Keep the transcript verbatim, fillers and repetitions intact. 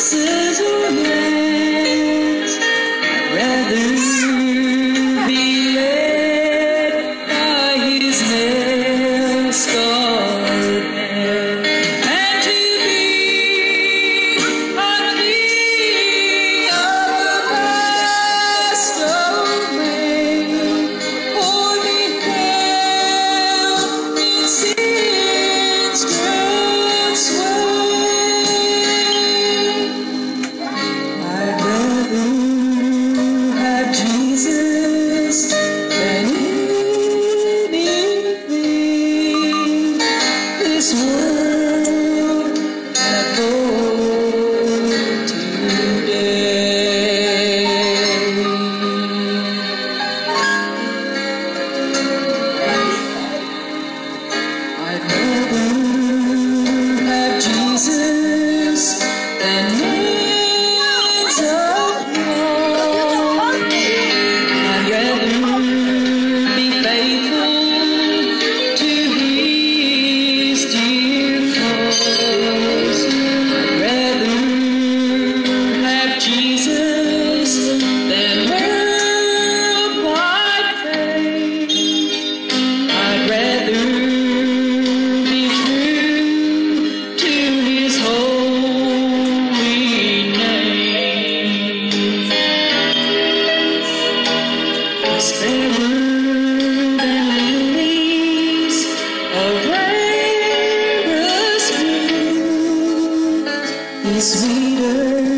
horses or lands. I'd rather be led by his nail-scarred hand, and to be a king of a vast domain, for me fell in sin's great sway. I'd rather have Jesus than anything this world can afford today. I'd rather have Jesus than millions of more. I'd rather be faithful to his dear cause. I'd rather have Jesus than worldwide fame. I'd rather be true to his holy name. He's fairer than lilies of rarest blue. He's sweeter